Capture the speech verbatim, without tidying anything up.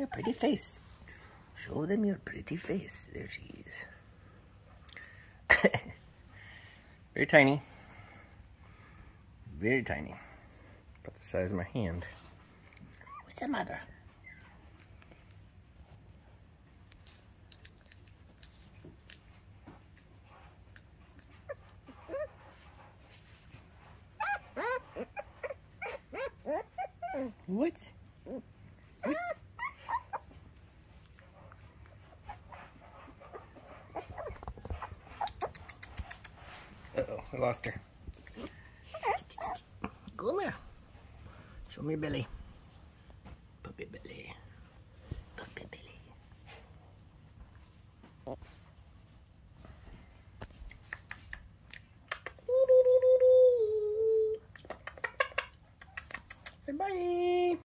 your pretty face. Show them your pretty face. There she is. Very tiny. Very tiny. About the size of my hand. What's the matter? What? Uh-oh, I lost her. Come here. Show me your belly. Puppy belly. Puppy belly. Beep, beep, beep, beep, beep. Say bye.